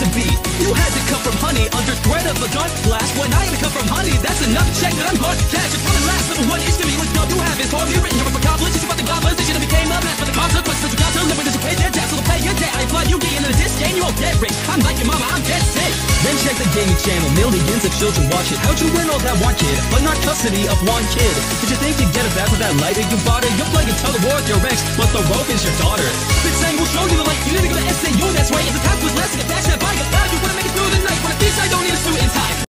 to be. You had to come from honey under threat of a gun blast. When I had to come from honey, that's another check that I'm hard to catch. It's running last, number one is to me. What job you have is for me written here for college. It's about the goblins, they should have became a match for the consequences. You got to live with this, you pay their debt, so they'll pay your debt. I imply you get into this game, you won't get rich. I'm like your mama, I'm dead sick. Then check the gaming channel, millions of children watch it. How'd you win all that one kid, but not custody of one kid? Did you think you'd get it back with that lighter you bought it? You're playing tug of war with your ex, but the rope is your daughter. Been saying we'll show you the light, you need to go to SAU, that's right. If the path was less, if that's that bike, you wanna make it through the night. When a piece I don't need a suit in time.